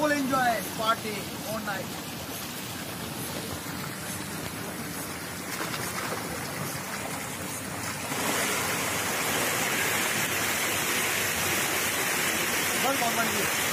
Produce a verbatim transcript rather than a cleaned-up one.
all enjoy party all night. One more, one more.